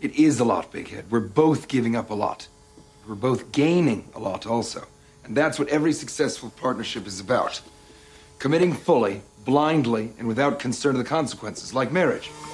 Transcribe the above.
It is a lot, Big Head. We're both giving up a lot. We're both gaining a lot also. And that's what every successful partnership is about. Committing fully, blindly, and without concern of the consequences, like marriage.